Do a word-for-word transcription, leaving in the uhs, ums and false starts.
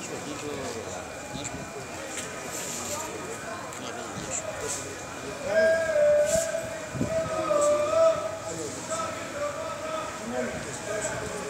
deixa o vídeo mesmo. Minha vida deixa. Não,